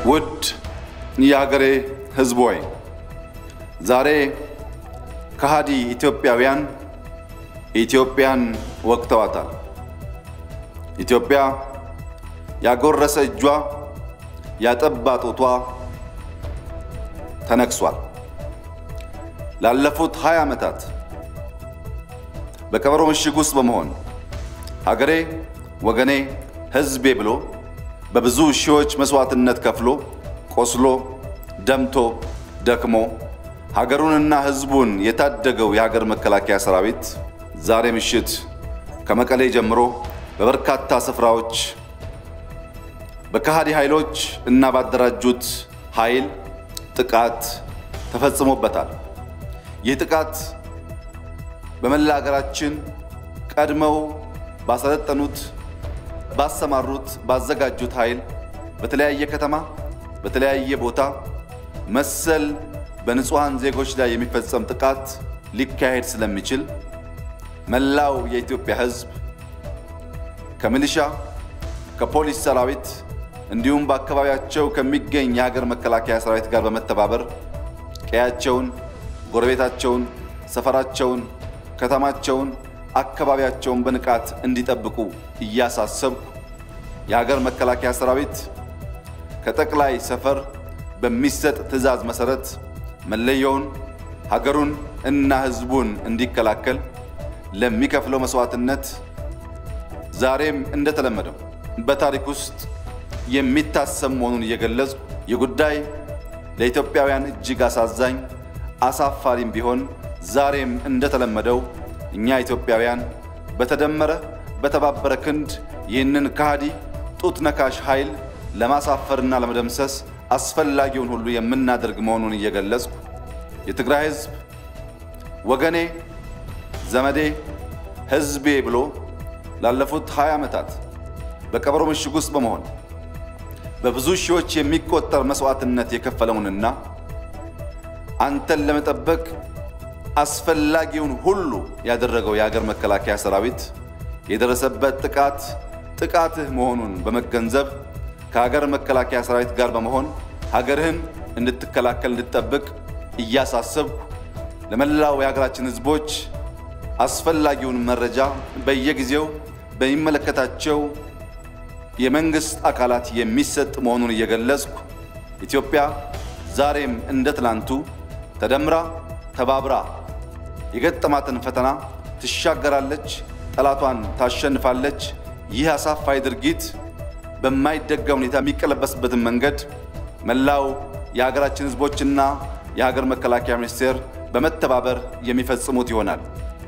ውድ የሀገሬ ህዝቦይ ዛሬ ከሃዲ ኢትዮጵያውያን ኢትዮጵያን ወቅተዋታል። ኢትዮጵያ ያጎረሰ እጇ ያጠባ ጡቷ ተነክሷል። ላለፉት 20 ዓመታት በቀበሮ ምሽግ ውስጥ በመሆን ሀገሬ ወገኔ ህዝቤ ብሎ በብዙ ሺዎች መስዋዕትነት ከፍሎ ቆስሎ ደምቶ ደክሞ ሀገሩንና ህዝቡን የታደገው የሀገር መከላከያ ሰራዊት ዛሬ ምሽት ከመቀሌ ጀምሮ በበርካታ ስፍራዎች በከሃዲ ኃይሎች እና ባደራጁት ኃይል ጥቃት ተፈጽሞበታል። ይህ ጥቃት በመላ ሀገራችን ቀድመው ባሰለጠኑት ባሰማሩት ባዘጋጁት ኃይል በተለያየ ከተማ በተለያየ ቦታ መሰል በንጹሃን ዜጎች ላይ የሚፈጸም ጥቃት ሊካሄድ ስለሚችል መላው የኢትዮጵያ ህዝብ ከሚሊሻ ከፖሊስ ሰራዊት እንዲሁም በአካባቢያቸው ከሚገኝ የሀገር መከላከያ ሰራዊት ጋር በመተባበር ቀያቸውን ጎረቤታቸውን ሰፈራቸውን ከተማቸውን አካባቢያቸውን በንቃት እንዲጠብቁ እያሳሰብኩ የሀገር መከላከያ ሰራዊት ከጠቅላይ ሰፈር በሚሰጥ ትዕዛዝ መሰረት መለየውን ሀገሩን እና ህዝቡን እንዲከላከል ለሚከፍለው መስዋዕትነት ዛሬም እንደተለመደው በታሪክ ውስጥ የሚታሰብ መሆኑን እየገለጹ የጉዳይ ለኢትዮጵያውያን እጅግ አሳዛኝ አሳፋሪም ቢሆን ዛሬም እንደተለመደው እኛ ኢትዮጵያውያን በተደመረ በተባበረ ክንድ ይህንን ከሃዲ ጡት ነካሽ ኃይል ለማሳፈርና ለመደምሰስ አስፈላጊውን ሁሉ የምናደርግ መሆኑን እየገለጽኩ የትግራይ ህዝብ ወገኔ ዘመዴ ህዝቤ ብሎ ላለፉት 20 ዓመታት በቀበሮ ምሽግ ውስጥ በመሆን በብዙ ሺዎች የሚቆጠር መስዋዕትነት የከፈለውንና አንተን ለመጠበቅ አስፈላጊውን ሁሉ ያደረገው የሀገር መከላከያ ሰራዊት የደረሰበት ጥቃትህ መሆኑን በመገንዘብ ከሀገር መከላከያ ሰራዊት ጋር በመሆን ሀገርህን እንድትከላከል እንድትጠብቅ እያሳሰብኩ ለመላው የሀገራችን ህዝቦች አስፈላጊውን መረጃ በየጊዜው በሚመለከታቸው የመንግስት አካላት የሚሰጥ መሆኑን እየገለጽኩ ኢትዮጵያ ዛሬም እንደ ትላንቱ ተደምራ ተባብራ የገጠማትን ፈተና ትሻገራለች፣ ጠላቷን ታሸንፋለች። ይህ አሳፋሪ ድርጊት በማይደገም ሁኔታ የሚቀለበስበትን መንገድ መላው የሀገራችን ህዝቦችና የሀገር መከላከያ ሚኒስቴር በመተባበር የሚፈጽሙት ይሆናል።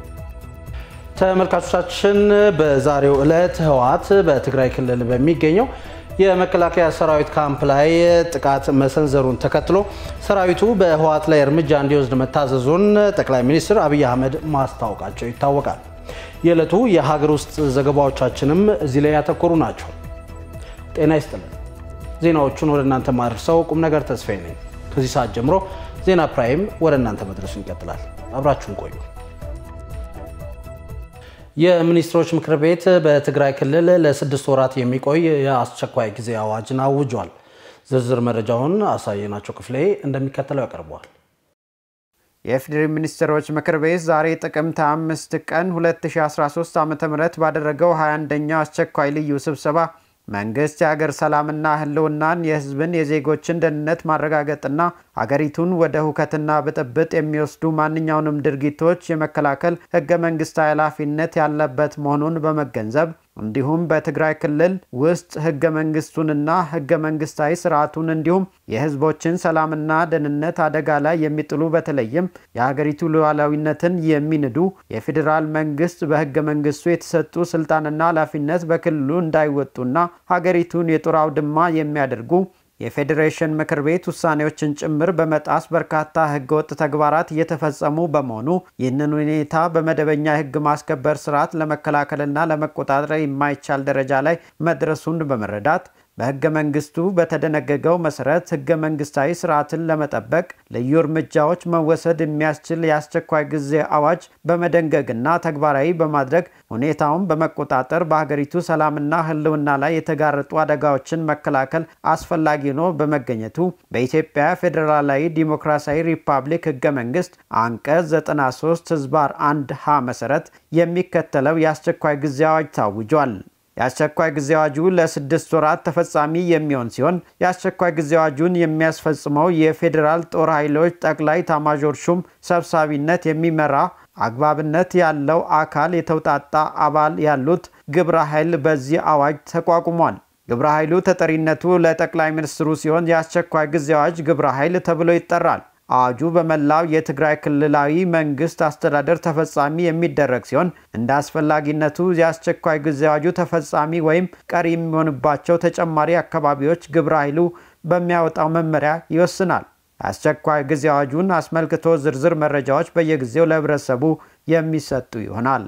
ተመልካቾቻችን በዛሬው ዕለት ህወሓት በትግራይ ክልል በሚገኘው የመከላከያ ሰራዊት ካምፕ ላይ ጥቃት መሰንዘሩን ተከትሎ ሰራዊቱ በህወሓት ላይ እርምጃ እንዲወስድ መታዘዙን ጠቅላይ ሚኒስትር አብይ አህመድ ማስታወቃቸው ይታወቃል። የዕለቱ የሀገር ውስጥ ዘገባዎቻችንም እዚህ ላይ ያተኮሩ ናቸው። ጤና ይስጥልን። ዜናዎቹን ወደ እናንተ ማድረሰው ቁም ነገር ተስፋዬ ነኝ። ከዚህ ሰዓት ጀምሮ ዜና ፕራይም ወደ እናንተ መድረሱን ይቀጥላል። አብራችሁን ቆዩ። የሚኒስትሮች ምክር ቤት በትግራይ ክልል ለ6 ወራት የሚቆይ የአስቸኳይ ጊዜ አዋጅን አውጇል። ዝርዝር መረጃውን አሳየናቸው ክፍሌ እንደሚከተለው ያቀርበዋል። የፌዴራል ሚኒስትሮች ምክር ቤት ዛሬ ጥቅምት 5 ቀን 2013 ዓ.ም ባደረገው 21ኛው አስቸኳይ ልዩ ስብሰባ መንግስት የሀገር ሰላምና ህልውናን የህዝብን የዜጎችን ደህንነት ማረጋገጥና ሀገሪቱን ወደ ሁከትና ብጥብጥ የሚወስዱ ማንኛውንም ድርጊቶች የመከላከል ህገ መንግስታዊ ኃላፊነት ያለበት መሆኑን በመገንዘብ እንዲሁም በትግራይ ክልል ውስጥ ህገ መንግስቱንና ህገ መንግስታዊ ስርዓቱን እንዲሁም የህዝቦችን ሰላምና ደህንነት አደጋ ላይ የሚጥሉ በተለይም የሀገሪቱ ሉዓላዊነትን የሚንዱ የፌዴራል መንግስት በህገ መንግስቱ የተሰጡ ስልጣንና ኃላፊነት በክልሉ እንዳይወጡና ሀገሪቱን የጦር አውድማ የሚያደርጉ የፌዴሬሽን ምክር ቤት ውሳኔዎችን ጭምር በመጣስ በርካታ ህገወጥ ተግባራት እየተፈጸሙ በመሆኑ ይህንን ሁኔታ በመደበኛ ህግ ማስከበር ስርዓት ለመከላከልና ለመቆጣጠር የማይቻል ደረጃ ላይ መድረሱን በመረዳት በሕገ መንግስቱ በተደነገገው መሰረት ሕገ መንግስታዊ ስርዓትን ለመጠበቅ ልዩ እርምጃዎች መወሰድ የሚያስችል የአስቸኳይ ጊዜ አዋጅ በመደንገግና ተግባራዊ በማድረግ ሁኔታውን በመቆጣጠር በሀገሪቱ ሰላምና ህልውና ላይ የተጋረጡ አደጋዎችን መከላከል አስፈላጊ ሆኖ በመገኘቱ በኢትዮጵያ ፌዴራላዊ ዲሞክራሲያዊ ሪፐብሊክ ሕገ መንግስት አንቀጽ 93 ህዝባር 1 ሀ መሰረት የሚከተለው የአስቸኳይ ጊዜ አዋጅ ታውጇል። የአስቸኳይ ጊዜ አዋጁ ለ6 ወራት ተፈጻሚ የሚሆን ሲሆን የአስቸኳይ ጊዜ አዋጁን የሚያስፈጽመው የፌዴራል ጦር ኃይሎች ጠቅላይ ኤታማዦር ሹም ሰብሳቢነት የሚመራ አግባብነት ያለው አካል የተውጣጣ አባል ያሉት ግብረ ኃይል በዚህ አዋጅ ተቋቁሟል። ግብረ ኃይሉ ተጠሪነቱ ለጠቅላይ ሚኒስትሩ ሲሆን የአስቸኳይ ጊዜ አዋጅ ግብረ ኃይል ተብሎ ይጠራል። አዋጁ በመላው የትግራይ ክልላዊ መንግስት አስተዳደር ተፈጻሚ የሚደረግ ሲሆን እንደ አስፈላጊነቱ የአስቸኳይ ጊዜ አዋጁ ተፈጻሚ ወይም ቀሪ የሚሆንባቸው ተጨማሪ አካባቢዎች ግብረ ኃይሉ በሚያወጣው መመሪያ ይወስናል። አስቸኳይ ጊዜ አዋጁን አስመልክቶ ዝርዝር መረጃዎች በየጊዜው ለህብረተሰቡ የሚሰጡ ይሆናል።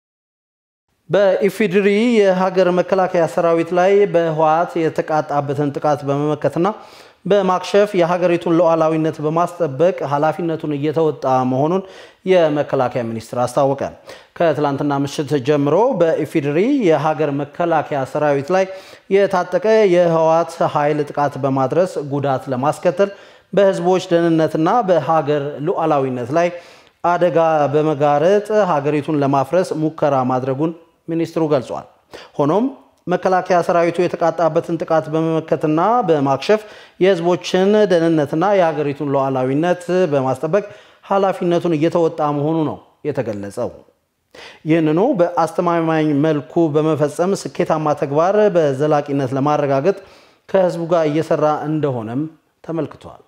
በኢፌዴሪ የሀገር መከላከያ ሰራዊት ላይ በህወሓት የተቃጣበትን ጥቃት በመመከትና በማክሸፍ የሀገሪቱን ሉዓላዊነት በማስጠበቅ ኃላፊነቱን እየተወጣ መሆኑን የመከላከያ ሚኒስቴር አስታወቀ። ከትላንትና ምሽት ጀምሮ በኢፌዴሪ የሀገር መከላከያ ሰራዊት ላይ የታጠቀ የህወሓት ኃይል ጥቃት በማድረስ ጉዳት ለማስከተል በህዝቦች ደህንነትና በሀገር ሉዓላዊነት ላይ አደጋ በመጋረጥ ሀገሪቱን ለማፍረስ ሙከራ ማድረጉን ሚኒስትሩ ገልጿል። ሆኖም መከላከያ ሰራዊቱ የተቃጣበትን ጥቃት በመመከትና በማክሸፍ የህዝቦችን ደህንነትና የሀገሪቱን ሉዓላዊነት በማስጠበቅ ኃላፊነቱን እየተወጣ መሆኑ ነው የተገለጸው። ይህንኑ በአስተማማኝ መልኩ በመፈጸም ስኬታማ ተግባር በዘላቂነት ለማረጋገጥ ከህዝቡ ጋር እየሰራ እንደሆነም ተመልክቷል።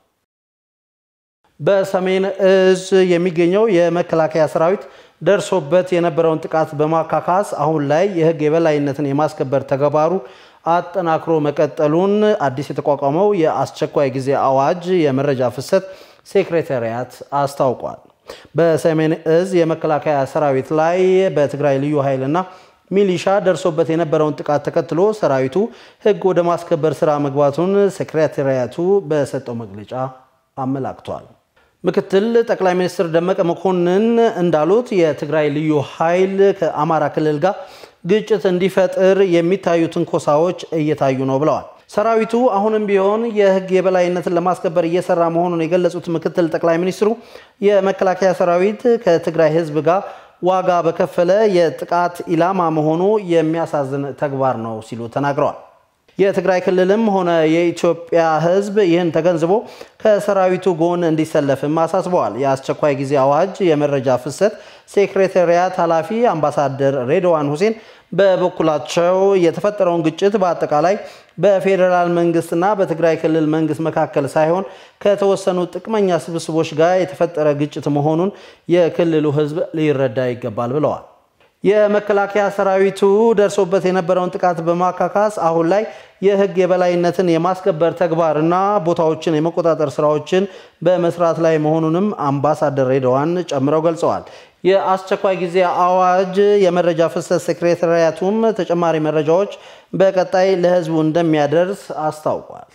በሰሜን እዝ የሚገኘው የመከላከያ ሰራዊት ደርሶበት የነበረውን ጥቃት በማካካስ አሁን ላይ የህግ የበላይነትን የማስከበር ተግባሩ አጠናክሮ መቀጠሉን አዲስ የተቋቋመው የአስቸኳይ ጊዜ አዋጅ የመረጃ ፍሰት ሴክሬታሪያት አስታውቋል። በሰሜን እዝ የመከላከያ ሰራዊት ላይ በትግራይ ልዩ ኃይልና ሚሊሻ ደርሶበት የነበረውን ጥቃት ተከትሎ ሰራዊቱ ህግ ወደ ማስከበር ስራ መግባቱን ሴክሬታሪያቱ በሰጠው መግለጫ አመላክቷል። ምክትል ጠቅላይ ሚኒስትር ደመቀ መኮንን እንዳሉት የትግራይ ልዩ ኃይል ከአማራ ክልል ጋር ግጭት እንዲፈጥር የሚታዩ ትንኮሳዎች እየታዩ ነው ብለዋል። ሰራዊቱ አሁንም ቢሆን የህግ የበላይነትን ለማስከበር እየሰራ መሆኑን የገለጹት ምክትል ጠቅላይ ሚኒስትሩ የመከላከያ ሰራዊት ከትግራይ ህዝብ ጋር ዋጋ በከፈለ የጥቃት ኢላማ መሆኑ የሚያሳዝን ተግባር ነው ሲሉ ተናግረዋል። የትግራይ ክልልም ሆነ የኢትዮጵያ ህዝብ ይህን ተገንዝቦ ከሰራዊቱ ጎን እንዲሰለፍም አሳስበዋል። የአስቸኳይ ጊዜ አዋጅ የመረጃ ፍሰት ሴክሬታሪያት ኃላፊ አምባሳደር ሬድዋን ሁሴን በበኩላቸው የተፈጠረውን ግጭት በአጠቃላይ በፌዴራል መንግስትና በትግራይ ክልል መንግስት መካከል ሳይሆን ከተወሰኑ ጥቅመኛ ስብስቦች ጋር የተፈጠረ ግጭት መሆኑን የክልሉ ህዝብ ሊረዳ ይገባል ብለዋል። የመከላከያ ሰራዊቱ ደርሶበት የነበረውን ጥቃት በማካካስ አሁን ላይ የህግ የበላይነትን የማስከበር ተግባርና ቦታዎችን የመቆጣጠር ስራዎችን በመስራት ላይ መሆኑንም አምባሳደር ሬድዋን ጨምረው ገልጸዋል። የአስቸኳይ ጊዜ አዋጅ የመረጃ ፍሰት ሴክሬታሪያቱም ተጨማሪ መረጃዎች በቀጣይ ለህዝቡ እንደሚያደርስ አስታውቋል።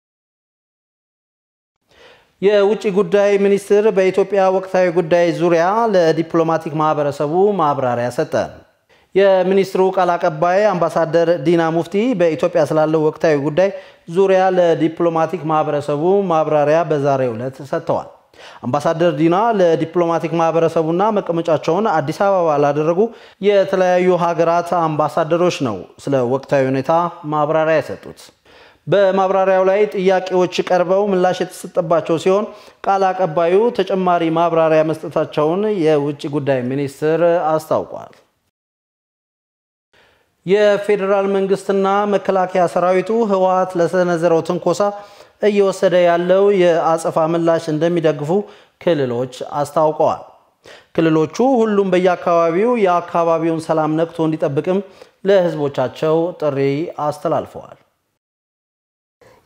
የውጭ ጉዳይ ሚኒስትር በኢትዮጵያ ወቅታዊ ጉዳይ ዙሪያ ለዲፕሎማቲክ ማህበረሰቡ ማብራሪያ ሰጠ። የሚኒስትሩ ቃል አቀባይ አምባሳደር ዲና ሙፍቲ በኢትዮጵያ ስላለው ወቅታዊ ጉዳይ ዙሪያ ለዲፕሎማቲክ ማህበረሰቡ ማብራሪያ በዛሬው ዕለት ሰጥተዋል። አምባሳደር ዲና ለዲፕሎማቲክ ማህበረሰቡና መቀመጫቸውን አዲስ አበባ ላደረጉ የተለያዩ ሀገራት አምባሳደሮች ነው ስለ ወቅታዊ ሁኔታ ማብራሪያ የሰጡት። በማብራሪያው ላይ ጥያቄዎች ቀርበው ምላሽ የተሰጠባቸው ሲሆን ቃል አቀባዩ ተጨማሪ ማብራሪያ መስጠታቸውን የውጭ ጉዳይ ሚኒስትር አስታውቋል። የፌዴራል መንግስትና መከላከያ ሰራዊቱ ህወሓት ለሰነዘረው ትንኮሳ እየወሰደ ያለው የአጸፋ ምላሽ እንደሚደግፉ ክልሎች አስታውቀዋል። ክልሎቹ ሁሉም በየአካባቢው የአካባቢውን ሰላም ነቅቶ እንዲጠብቅም ለህዝቦቻቸው ጥሪ አስተላልፈዋል።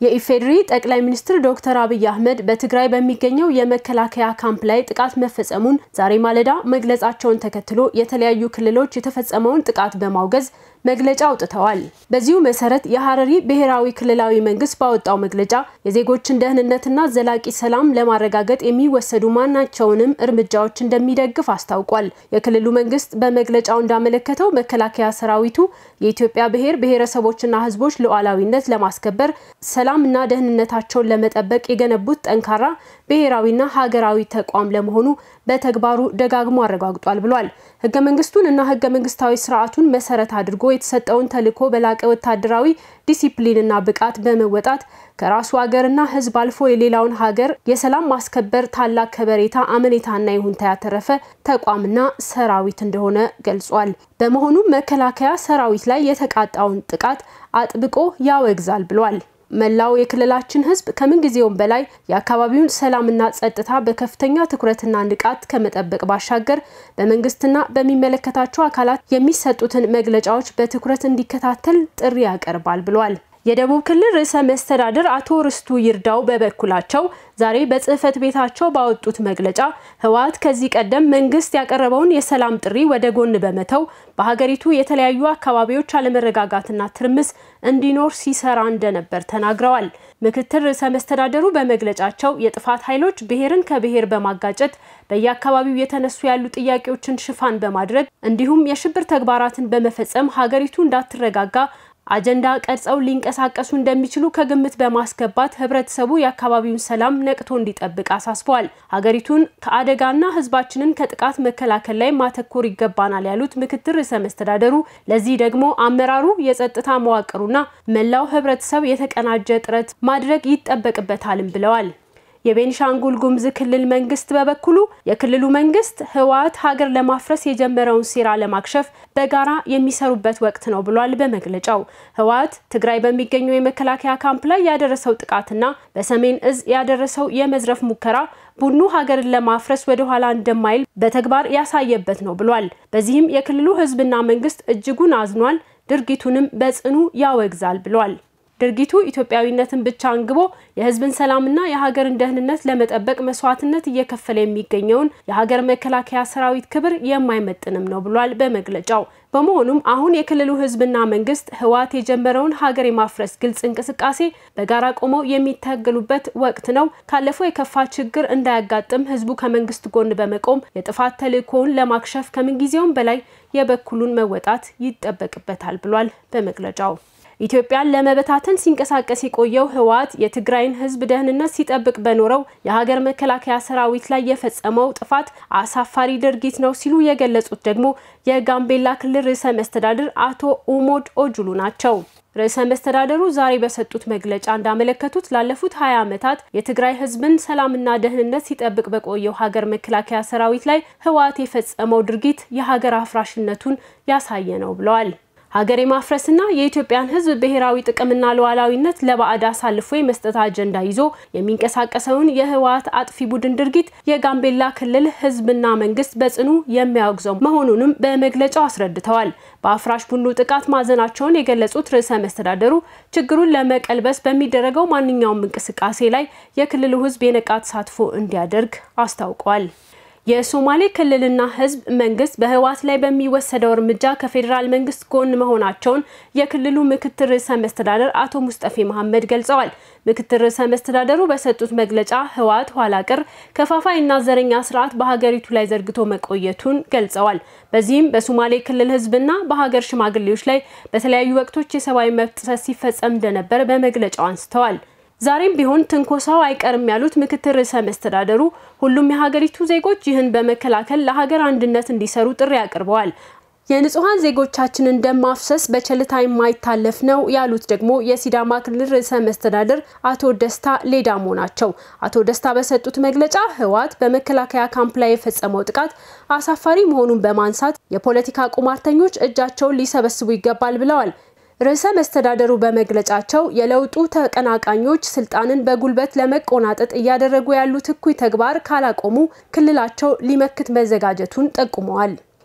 የኢፌድሪ ጠቅላይ ሚኒስትር ዶክተር አብይ አህመድ በትግራይ በሚገኘው የመከላከያ ካምፕ ላይ ጥቃት መፈጸሙን ዛሬ ማለዳ መግለጻቸውን ተከትሎ የተለያዩ ክልሎች የተፈጸመውን ጥቃት በማውገዝ መግለጫ አውጥተዋል። በዚሁ መሰረት የሐረሪ ብሔራዊ ክልላዊ መንግስት ባወጣው መግለጫ የዜጎችን ደህንነትና ዘላቂ ሰላም ለማረጋገጥ የሚወሰዱ ማናቸውንም እርምጃዎች እንደሚደግፍ አስታውቋል። የክልሉ መንግስት በመግለጫው እንዳመለከተው መከላከያ ሰራዊቱ የኢትዮጵያ ብሔረሰቦችና ህዝቦች ሉዓላዊነት ለማስከበር ሰላምና ደህንነታቸውን ለመጠበቅ የገነቡት ጠንካራ ብሔራዊና ሀገራዊ ተቋም ለመሆኑ በተግባሩ ደጋግሞ አረጋግጧል ብሏል። ህገ መንግስቱንና ህገ መንግስታዊ ስርዓቱን መሰረት አድርጎ የተሰጠውን ተልዕኮ በላቀ ወታደራዊ ዲሲፕሊንና ብቃት በመወጣት ከራሱ ሀገርና ህዝብ አልፎ የሌላውን ሀገር የሰላም ማስከበር ታላቅ ከበሬታ አመኔታና ይሁንታ ያተረፈ ተቋምና ሰራዊት እንደሆነ ገልጿል። በመሆኑም መከላከያ ሰራዊት ላይ የተቃጣውን ጥቃት አጥብቆ ያወግዛል ብሏል። መላው የክልላችን ህዝብ ከምን ጊዜውም በላይ የአካባቢውን ሰላምና ጸጥታ በከፍተኛ ትኩረትና ንቃት ከመጠበቅ ባሻገር በመንግስትና በሚመለከታቸው አካላት የሚሰጡትን መግለጫዎች በትኩረት እንዲከታተል ጥሪ ያቀርባል ብሏል። የደቡብ ክልል ርዕሰ መስተዳድር አቶ ርስቱ ይርዳው በበኩላቸው ዛሬ በጽህፈት ቤታቸው ባወጡት መግለጫ ህወሓት ከዚህ ቀደም መንግስት ያቀረበውን የሰላም ጥሪ ወደ ጎን በመተው በሀገሪቱ የተለያዩ አካባቢዎች አለመረጋጋትና ትርምስ እንዲኖር ሲሰራ እንደነበር ተናግረዋል። ምክትል ርዕሰ መስተዳድሩ በመግለጫቸው የጥፋት ኃይሎች ብሔርን ከብሔር በማጋጨት በየአካባቢው የተነሱ ያሉ ጥያቄዎችን ሽፋን በማድረግ እንዲሁም የሽብር ተግባራትን በመፈጸም ሀገሪቱ እንዳትረጋጋ አጀንዳ ቀርጸው ሊንቀሳቀሱ እንደሚችሉ ከግምት በማስገባት ህብረተሰቡ የአካባቢውን ሰላም ነቅቶ እንዲጠብቅ አሳስበዋል። ሀገሪቱን ከአደጋና ህዝባችንን ከጥቃት መከላከል ላይ ማተኮር ይገባናል ያሉት ምክትል ርዕሰ መስተዳድሩ ለዚህ ደግሞ አመራሩ የጸጥታ መዋቅሩና መላው ህብረተሰብ የተቀናጀ ጥረት ማድረግ ይጠበቅበታልም ብለዋል። የቤኒሻንጉል ጉሙዝ ክልል መንግስት በበኩሉ የክልሉ መንግስት ህወሓት ሀገር ለማፍረስ የጀመረውን ሴራ ለማክሸፍ በጋራ የሚሰሩበት ወቅት ነው ብሏል። በመግለጫው ህወሓት ትግራይ በሚገኘው የመከላከያ ካምፕ ላይ ያደረሰው ጥቃትና በሰሜን እዝ ያደረሰው የመዝረፍ ሙከራ ቡድኑ ሀገርን ለማፍረስ ወደ ኋላ እንደማይል በተግባር ያሳየበት ነው ብሏል። በዚህም የክልሉ ህዝብና መንግስት እጅጉን አዝኗል፣ ድርጊቱንም በጽኑ ያወግዛል ብሏል። ድርጊቱ ኢትዮጵያዊነትን ብቻ አንግቦ የህዝብን ሰላምና የሀገርን ደህንነት ለመጠበቅ መስዋዕትነት እየከፈለ የሚገኘውን የሀገር መከላከያ ሰራዊት ክብር የማይመጥንም ነው ብሏል በመግለጫው። በመሆኑም አሁን የክልሉ ህዝብና መንግስት ህወሓት የጀመረውን ሀገር የማፍረስ ግልጽ እንቅስቃሴ በጋራ ቆመው የሚታገሉበት ወቅት ነው። ካለፈው የከፋ ችግር እንዳያጋጥም ህዝቡ ከመንግስት ጎን በመቆም የጥፋት ተልዕኮውን ለማክሸፍ ከምንጊዜውም በላይ የበኩሉን መወጣት ይጠበቅበታል ብሏል በመግለጫው። ኢትዮጵያን ለመበታተን ሲንቀሳቀስ የቆየው ህወሓት የትግራይን ህዝብ ደህንነት ሲጠብቅ በኖረው የሀገር መከላከያ ሰራዊት ላይ የፈጸመው ጥፋት አሳፋሪ ድርጊት ነው ሲሉ የገለጹት ደግሞ የጋምቤላ ክልል ርዕሰ መስተዳድር አቶ ኡሞድ ኦጁሉ ናቸው። ርዕሰ መስተዳድሩ ዛሬ በሰጡት መግለጫ እንዳመለከቱት ላለፉት 20 ዓመታት የትግራይ ህዝብን ሰላምና ደህንነት ሲጠብቅ በቆየው ሀገር መከላከያ ሰራዊት ላይ ህወሓት የፈጸመው ድርጊት የሀገር አፍራሽነቱን ያሳየ ነው ብለዋል። ሀገር የማፍረስና የኢትዮጵያን ህዝብ ብሔራዊ ጥቅምና ሉዓላዊነት ለባዕድ አሳልፎ የመስጠት አጀንዳ ይዞ የሚንቀሳቀሰውን የህወሓት አጥፊ ቡድን ድርጊት የጋምቤላ ክልል ህዝብና መንግስት በጽኑ የሚያወግዘው መሆኑንም በመግለጫው አስረድተዋል። በአፍራሽ ቡድኑ ጥቃት ማዘናቸውን የገለጹት ርዕሰ መስተዳድሩ ችግሩን ለመቀልበስ በሚደረገው ማንኛውም እንቅስቃሴ ላይ የክልሉ ህዝብ የነቃ ተሳትፎ እንዲያደርግ አስታውቀዋል። የሶማሌ ክልልና ህዝብ መንግስት በህወሓት ላይ በሚወሰደው እርምጃ ከፌደራል መንግስት ጎን መሆናቸውን የክልሉ ምክትል ርዕሰ መስተዳድር አቶ ሙስጠፌ መሐመድ ገልጸዋል። ምክትል ርዕሰ መስተዳድሩ በሰጡት መግለጫ ህወሓት ኋላ ቀር ከፋፋይና ዘረኛ ስርዓት በሀገሪቱ ላይ ዘርግቶ መቆየቱን ገልጸዋል። በዚህም በሶማሌ ክልል ህዝብና በሀገር ሽማግሌዎች ላይ በተለያዩ ወቅቶች የሰብአዊ መብት ጥሰት ሲፈጸም እንደነበር በመግለጫው አንስተዋል። ዛሬም ቢሆን ትንኮሳው አይቀርም ያሉት ምክትል ርዕሰ መስተዳድሩ ሁሉም የሀገሪቱ ዜጎች ይህን በመከላከል ለሀገር አንድነት እንዲሰሩ ጥሪ አቅርበዋል። የንጹሃን ዜጎቻችንን ደም ማፍሰስ በቸልታ የማይታለፍ ነው ያሉት ደግሞ የሲዳማ ክልል ርዕሰ መስተዳድር አቶ ደስታ ሌዳሞ ናቸው። አቶ ደስታ በሰጡት መግለጫ ህወሓት በመከላከያ ካምፕ ላይ የፈጸመው ጥቃት አሳፋሪ መሆኑን በማንሳት የፖለቲካ ቁማርተኞች እጃቸውን ሊሰበስቡ ይገባል ብለዋል። ርዕሰ መስተዳድሩ በመግለጫቸው የለውጡ ተቀናቃኞች ስልጣንን በጉልበት ለመቆናጠጥ እያደረጉ ያሉት እኩይ ተግባር ካላቆሙ ክልላቸው ሊመክት መዘጋጀቱን ጠቁመዋል።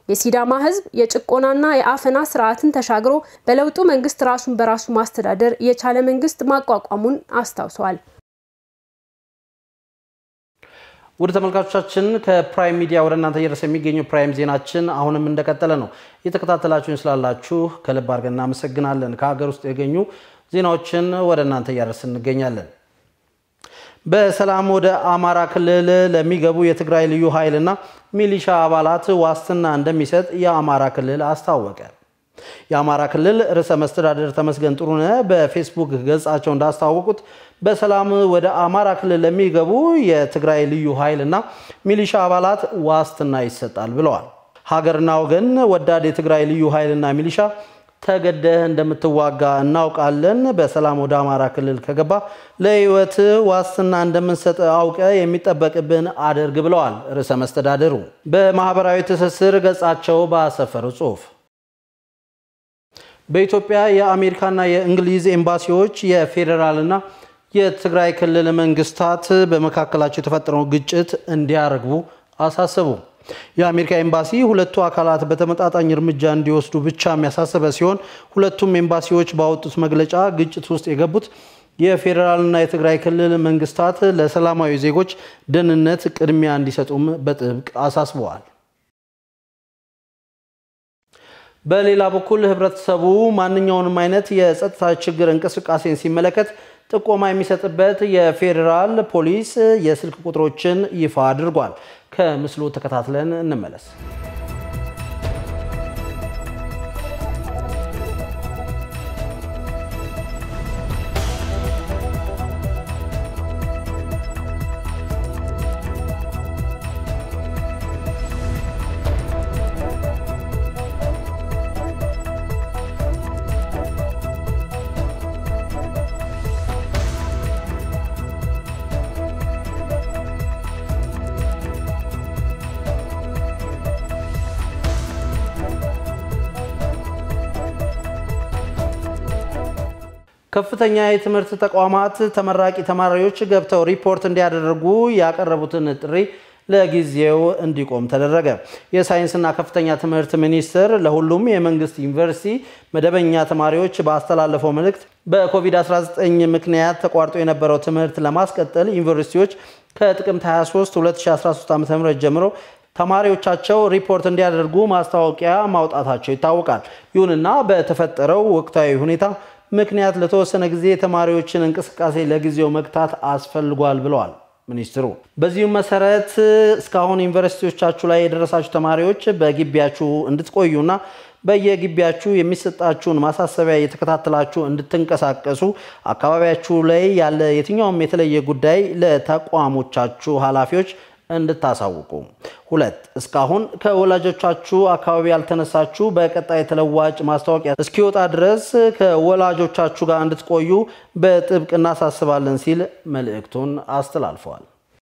የሲዳማ ህዝብ የጭቆናና የአፈና ስርዓትን ተሻግሮ በለውጡ መንግስት ራሱን በራሱ ማስተዳደር የቻለ መንግስት ማቋቋሙን አስታውሰዋል። ወደ ተመልካቾቻችን ከፕራይም ሚዲያ ወደ እናንተ እየደረሰ የሚገኘው ፕራይም ዜናችን አሁንም እንደቀጠለ ነው። እየተከታተላችሁን ስላላችሁ ከልብ አድርገን እናመሰግናለን። ከሀገር ውስጥ የገኙ ዜናዎችን ወደ እናንተ እያደረስን እንገኛለን። በሰላም ወደ አማራ ክልል ለሚገቡ የትግራይ ልዩ ኃይልና ሚሊሻ አባላት ዋስትና እንደሚሰጥ የአማራ ክልል አስታወቀ። የአማራ ክልል ርዕሰ መስተዳድር ተመስገን ጥሩነህ በፌስቡክ ገጻቸው እንዳስታወቁት በሰላም ወደ አማራ ክልል ለሚገቡ የትግራይ ልዩ ኃይልና ሚሊሻ አባላት ዋስትና ይሰጣል ብለዋል። ሀገርና ወገን ወዳድ የትግራይ ልዩ ኃይልና ሚሊሻ ተገደህ እንደምትዋጋ እናውቃለን። በሰላም ወደ አማራ ክልል ከገባ ለህይወት ዋስትና እንደምንሰጥ አውቀ የሚጠበቅብን አድርግ ብለዋል ርዕሰ መስተዳድሩ በማህበራዊ ትስስር ገጻቸው ባሰፈሩ ጽሑፍ። በኢትዮጵያ የአሜሪካና የእንግሊዝ ኤምባሲዎች የፌደራልና የትግራይ ክልል መንግስታት በመካከላቸው የተፈጠረው ግጭት እንዲያረግቡ አሳሰቡ። የአሜሪካ ኤምባሲ ሁለቱ አካላት በተመጣጣኝ እርምጃ እንዲወስዱ ብቻ የሚያሳስበ ሲሆን ሁለቱም ኤምባሲዎች ባወጡት መግለጫ ግጭት ውስጥ የገቡት የፌደራልና የትግራይ ክልል መንግስታት ለሰላማዊ ዜጎች ደህንነት ቅድሚያ እንዲሰጡም በጥብቅ አሳስበዋል። በሌላ በኩል ህብረተሰቡ ማንኛውንም አይነት የጸጥታ ችግር እንቅስቃሴን ሲመለከት ጥቆማ የሚሰጥበት የፌደራል ፖሊስ የስልክ ቁጥሮችን ይፋ አድርጓል። ከምስሉ ተከታትለን እንመለስ። ከፍተኛ የትምህርት ተቋማት ተመራቂ ተማሪዎች ገብተው ሪፖርት እንዲያደርጉ ያቀረቡትን ጥሪ ለጊዜው እንዲቆም ተደረገ። የሳይንስና ከፍተኛ ትምህርት ሚኒስቴር ለሁሉም የመንግስት ዩኒቨርሲቲ መደበኛ ተማሪዎች ባስተላለፈው መልእክት በኮቪድ-19 ምክንያት ተቋርጦ የነበረው ትምህርት ለማስቀጠል ዩኒቨርሲቲዎች ከጥቅምት 23 2013 ዓ.ም ጀምሮ ተማሪዎቻቸው ሪፖርት እንዲያደርጉ ማስታወቂያ ማውጣታቸው ይታወቃል። ይሁንና በተፈጠረው ወቅታዊ ሁኔታ ምክንያት ለተወሰነ ጊዜ ተማሪዎችን እንቅስቃሴ ለጊዜው መግታት አስፈልጓል ብለዋል ሚኒስትሩ። በዚህም መሰረት እስካሁን ዩኒቨርሲቲዎቻችሁ ላይ የደረሳችሁ ተማሪዎች በግቢያችሁ እንድትቆዩና በየግቢያችሁ የሚሰጣችሁን ማሳሰቢያ እየተከታተላችሁ እንድትንቀሳቀሱ አካባቢያችሁ ላይ ያለ የትኛውም የተለየ ጉዳይ ለተቋሞቻችሁ ኃላፊዎች እንድታሳውቁ። 2 እስካሁን ከወላጆቻችሁ አካባቢ ያልተነሳችሁ በቀጣይ ተለዋጭ ማስታወቂያ እስኪወጣ ድረስ ከወላጆቻችሁ ጋር እንድትቆዩ በጥብቅ እናሳስባለን ሲል መልእክቱን አስተላልፈዋል።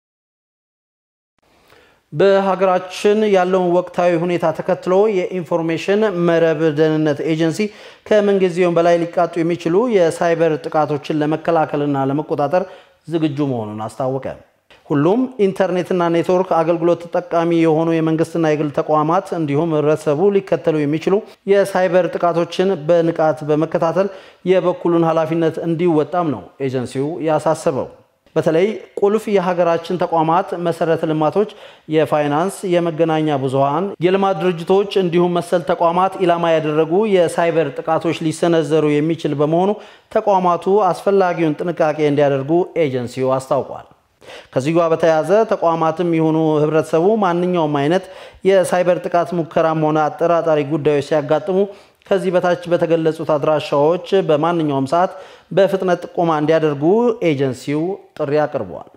በሀገራችን ያለውን ወቅታዊ ሁኔታ ተከትሎ የኢንፎርሜሽን መረብ ደህንነት ኤጀንሲ ከመንግስት በላይ ሊቃጡ የሚችሉ የሳይበር ጥቃቶችን ለመከላከልና ለመቆጣጠር ዝግጁ መሆኑን አስታወቀ። ሁሉም ኢንተርኔትና ኔትወርክ አገልግሎት ተጠቃሚ የሆኑ የመንግስትና የግል ተቋማት እንዲሁም ህብረተሰቡ ሊከተሉ የሚችሉ የሳይበር ጥቃቶችን በንቃት በመከታተል የበኩሉን ኃላፊነት እንዲወጣም ነው ኤጀንሲው ያሳሰበው። በተለይ ቁልፍ የሀገራችን ተቋማት፣ መሰረተ ልማቶች፣ የፋይናንስ፣ የመገናኛ ብዙሃን፣ የልማት ድርጅቶች እንዲሁም መሰል ተቋማት ኢላማ ያደረጉ የሳይበር ጥቃቶች ሊሰነዘሩ የሚችል በመሆኑ ተቋማቱ አስፈላጊውን ጥንቃቄ እንዲያደርጉ ኤጀንሲው አስታውቋል። ከዚህ ጋር በተያያዘ ተቋማትም ይሁኑ ህብረተሰቡ ማንኛውም አይነት የሳይበር ጥቃት ሙከራም ሆነ አጠራጣሪ ጉዳዮች ሲያጋጥሙ ከዚህ በታች በተገለጹት አድራሻዎች በማንኛውም ሰዓት በፍጥነት ጥቆማ እንዲያደርጉ ኤጀንሲው ጥሪ አቅርቧል።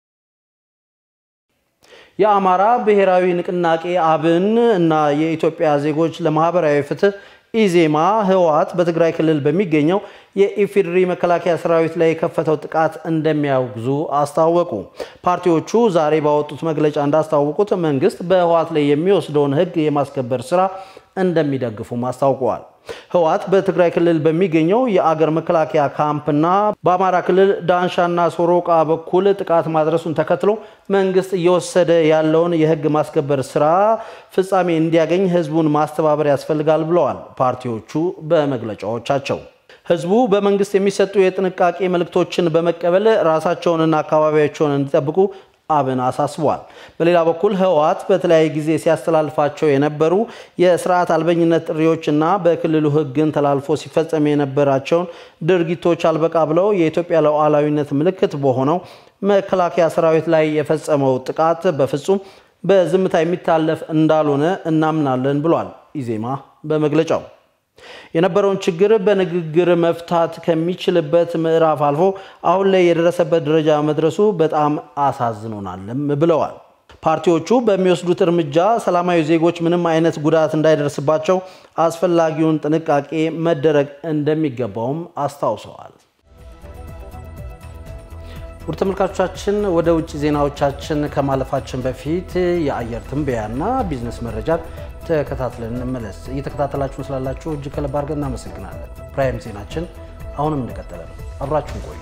የአማራ ብሔራዊ ንቅናቄ አብን እና የኢትዮጵያ ዜጎች ለማህበራዊ ፍትህ ኢዜማ ህወሓት በትግራይ ክልል በሚገኘው የኢፌዴሪ መከላከያ ሰራዊት ላይ የከፈተው ጥቃት እንደሚያወግዙ አስታወቁ። ፓርቲዎቹ ዛሬ ባወጡት መግለጫ እንዳስታወቁት መንግስት በህወሓት ላይ የሚወስደውን ህግ የማስከበር ስራ እንደሚደግፉም አስታውቀዋል። ህወሓት በትግራይ ክልል በሚገኘው የአገር መከላከያ ካምፕና በአማራ ክልል ዳንሻና ሶሮቃ በኩል ጥቃት ማድረሱን ተከትሎ መንግስት እየወሰደ ያለውን የህግ ማስከበር ስራ ፍጻሜ እንዲያገኝ ህዝቡን ማስተባበር ያስፈልጋል ብለዋል ፓርቲዎቹ በመግለጫዎቻቸው። ህዝቡ በመንግስት የሚሰጡ የጥንቃቄ መልእክቶችን በመቀበል ራሳቸውንና አካባቢያቸውን እንዲጠብቁ አብን አሳስቧል። በሌላ በኩል ህወሓት በተለያየ ጊዜ ሲያስተላልፋቸው የነበሩ የስርዓት አልበኝነት ጥሪዎችና በክልሉ ህግን ተላልፎ ሲፈጸም የነበራቸውን ድርጊቶች አልበቃ ብለው የኢትዮጵያ ሉዓላዊነት ምልክት በሆነው መከላከያ ሰራዊት ላይ የፈጸመው ጥቃት በፍጹም በዝምታ የሚታለፍ እንዳልሆነ እናምናለን ብሏል ኢዜማ በመግለጫው። የነበረውን ችግር በንግግር መፍታት ከሚችልበት ምዕራፍ አልፎ አሁን ላይ የደረሰበት ደረጃ መድረሱ በጣም አሳዝኖናልም ብለዋል። ፓርቲዎቹ በሚወስዱት እርምጃ ሰላማዊ ዜጎች ምንም አይነት ጉዳት እንዳይደርስባቸው አስፈላጊውን ጥንቃቄ መደረግ እንደሚገባውም አስታውሰዋል። ውድ ተመልካቾቻችን ወደ ውጭ ዜናዎቻችን ከማለፋችን በፊት የአየር ትንበያና ቢዝነስ መረጃ ተከታትለን እንመለስ። እየተከታተላችሁን ስላላችሁ እጅግ ከልብ አድርገን እናመሰግናለን። ፕራይም ዜናችን አሁንም እንደቀጠለ ነው። አብራችሁን ቆዩ።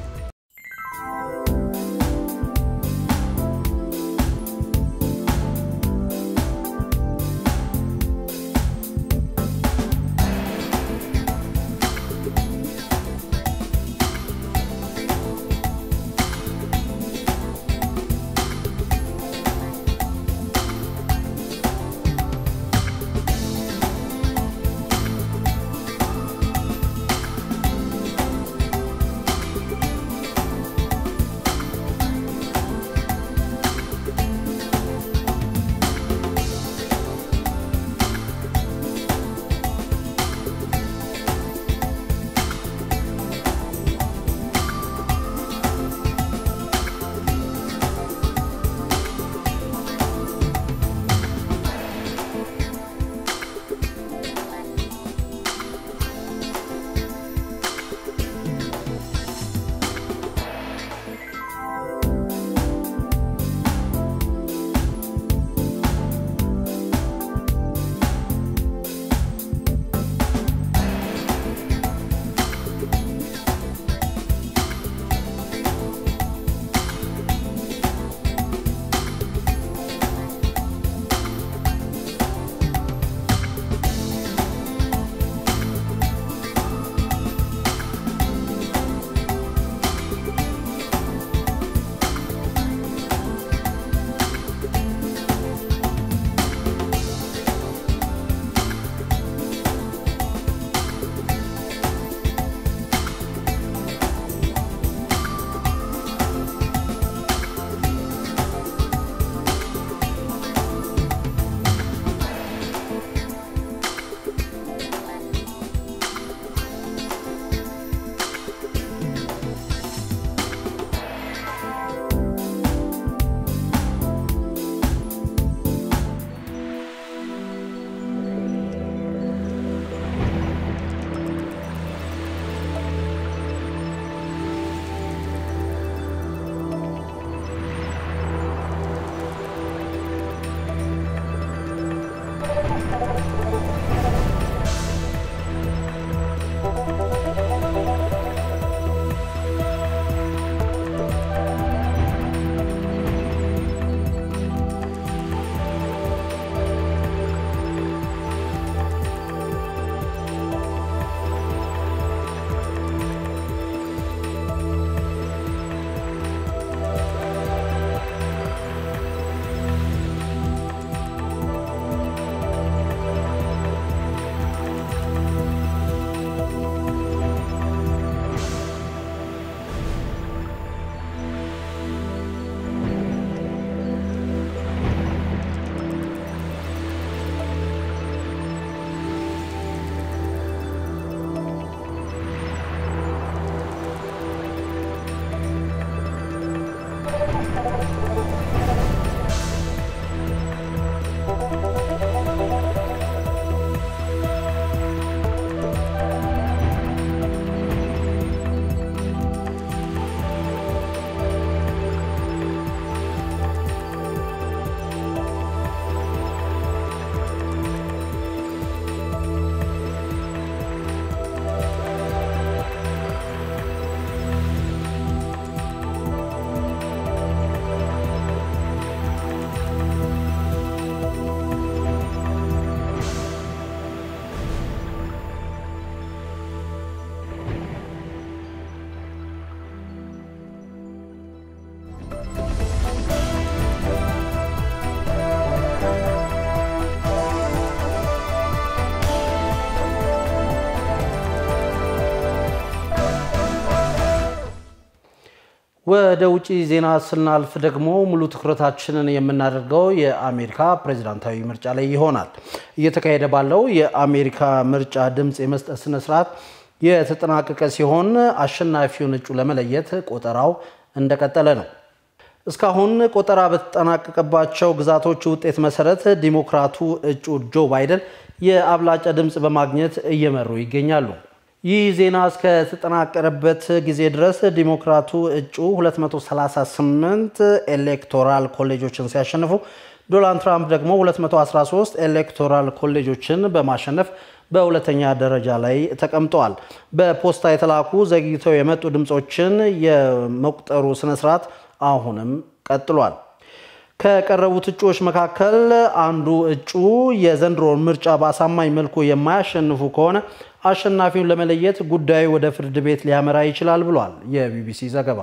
ወደ ውጪ ዜና ስናልፍ ደግሞ ሙሉ ትኩረታችንን የምናደርገው የአሜሪካ ፕሬዝዳንታዊ ምርጫ ላይ ይሆናል። እየተካሄደ ባለው የአሜሪካ ምርጫ ድምጽ የመስጠት ስነ ስርዓት የተጠናቀቀ ሲሆን አሸናፊውን እጩ ለመለየት ቆጠራው እንደቀጠለ ነው። እስካሁን ቆጠራ በተጠናቀቀባቸው ግዛቶች ውጤት መሰረት ዲሞክራቱ እጩ ጆ ባይደን የአብላጫ ድምጽ በማግኘት እየመሩ ይገኛሉ። ይህ ዜና እስከ ተጠናቀረበት ጊዜ ድረስ ዲሞክራቱ እጩ 238 ኤሌክቶራል ኮሌጆችን ሲያሸንፉ ዶናልድ ትራምፕ ደግሞ 213 ኤሌክቶራል ኮሌጆችን በማሸነፍ በሁለተኛ ደረጃ ላይ ተቀምጠዋል። በፖስታ የተላኩ ዘግይተው የመጡ ድምጾችን የመቁጠሩ ስነ ስርዓት አሁንም ቀጥሏል። ከቀረቡት እጩዎች መካከል አንዱ እጩ የዘንድሮን ምርጫ በአሳማኝ መልኩ የማያሸንፉ ከሆነ አሸናፊውን ለመለየት ጉዳዩ ወደ ፍርድ ቤት ሊያመራ ይችላል ብሏል የቢቢሲ ዘገባ።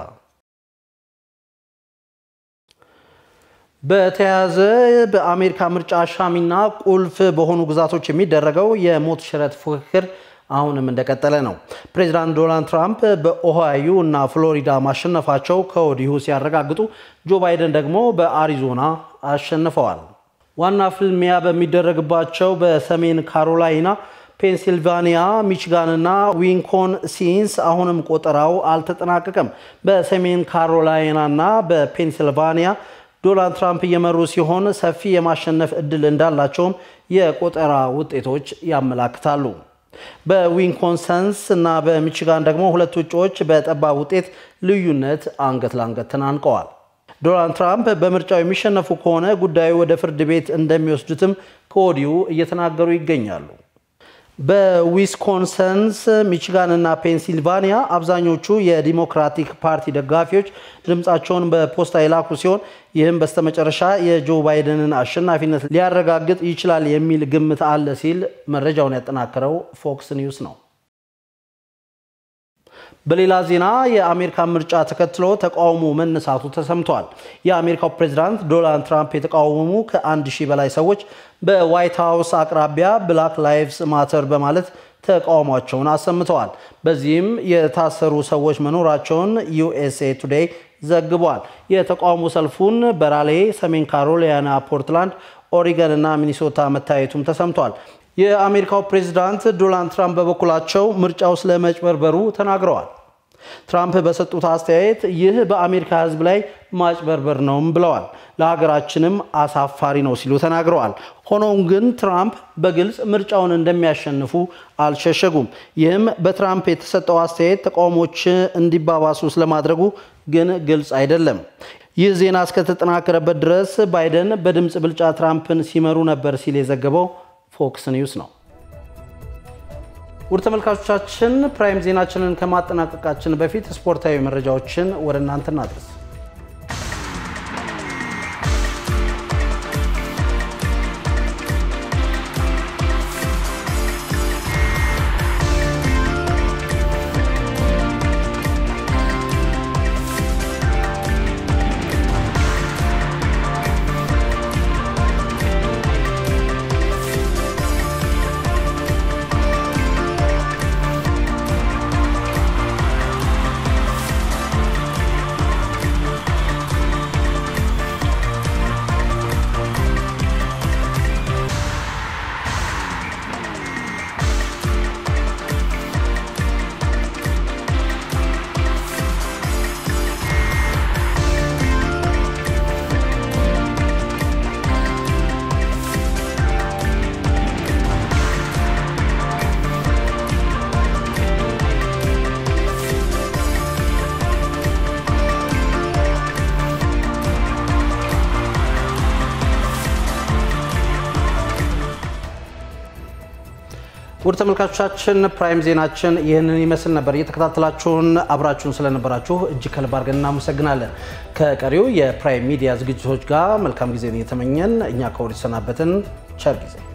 በተያያዘ በአሜሪካ ምርጫ አሻሚና ቁልፍ በሆኑ ግዛቶች የሚደረገው የሞት ሽረት ፉክክር አሁንም እንደቀጠለ ነው። ፕሬዝዳንት ዶናልድ ትራምፕ በኦሃዮ እና ፍሎሪዳ ማሸነፋቸው ከወዲሁ ሲያረጋግጡ ጆ ባይደን ደግሞ በአሪዞና አሸንፈዋል። ዋና ፍልሚያ በሚደረግባቸው በሰሜን ካሮላይና፣ ፔንሲልቫኒያ፣ ሚቺጋን እና ዊስኮንሲን አሁንም ቆጠራው አልተጠናቀቀም። በሰሜን ካሮላይና እና በፔንሲልቫኒያ ዶናልድ ትራምፕ እየመሩ ሲሆን ሰፊ የማሸነፍ እድል እንዳላቸውም የቆጠራ ውጤቶች ያመላክታሉ። በዊስኮንሲን እና በሚቺጋን ደግሞ ሁለት እጩዎች በጠባብ ውጤት ልዩነት አንገት ለአንገት ተናንቀዋል። ዶናልድ ትራምፕ በምርጫው የሚሸነፉ ከሆነ ጉዳዩ ወደ ፍርድ ቤት እንደሚወስዱትም ከወዲሁ እየተናገሩ ይገኛሉ። በዊስኮንሲን፣ ሚቺጋን እና ፔንሲልቫኒያ አብዛኞቹ የዲሞክራቲክ ፓርቲ ደጋፊዎች ድምጻቸውን በፖስታ የላኩ ሲሆን ይህም በስተመጨረሻ የጆ ባይደንን አሸናፊነት ሊያረጋግጥ ይችላል የሚል ግምት አለ ሲል መረጃውን ያጠናከረው ፎክስ ኒውስ ነው። በሌላ ዜና የአሜሪካ ምርጫ ተከትሎ ተቃውሞ መነሳቱ ተሰምቷል። የአሜሪካው ፕሬዝዳንት ዶናልድ ትራምፕ የተቃወሙ ከ1000 በላይ ሰዎች በዋይት ሃውስ አቅራቢያ ብላክ ላይቭስ ማተር በማለት ተቃውሟቸውን አሰምተዋል። በዚህም የታሰሩ ሰዎች መኖራቸውን USA ቱዴይ ዘግቧል። የተቃውሞ ሰልፉን በራሌ፣ ሰሜን ካሮላይና፣ ፖርትላንድ፣ ኦሪገን እና ሚኒሶታ መታየቱም ተሰምቷል። የአሜሪካው ፕሬዝዳንት ዶናልድ ትራምፕ በበኩላቸው ምርጫው ስለመጭበርበሩ ተናግረዋል። ትራምፕ በሰጡት አስተያየት ይህ በአሜሪካ ሕዝብ ላይ ማጭበርበር ነው ብለዋል። ለሀገራችንም አሳፋሪ ነው ሲሉ ተናግረዋል። ሆኖም ግን ትራምፕ በግልጽ ምርጫውን እንደሚያሸንፉ አልሸሸጉም። ይህም በትራምፕ የተሰጠው አስተያየት ተቃውሞች እንዲባባሱ ስለማድረጉ ግን ግልጽ አይደለም። ይህ ዜና እስከተጠናከረበት ድረስ ባይደን በድምጽ ብልጫ ትራምፕን ሲመሩ ነበር ሲል የዘገበው ፎክስ ኒውስ ነው። ውድ ተመልካቾቻችን ፕራይም ዜናችንን ከማጠናቀቃችን በፊት ስፖርታዊ መረጃዎችን ወደ እናንተ እናድርስ። ውድ ተመልካቾቻችን ፕራይም ዜናችን ይህንን ይመስል ነበር። እየተከታተላችሁን አብራችሁን ስለነበራችሁ እጅግ ከልብ አድርገን እናመሰግናለን። ከቀሪው የፕራይም ሚዲያ ዝግጅቶች ጋር መልካም ጊዜን እየተመኘን እኛ ከወዲህ ሰናበትን። ቸር ጊዜ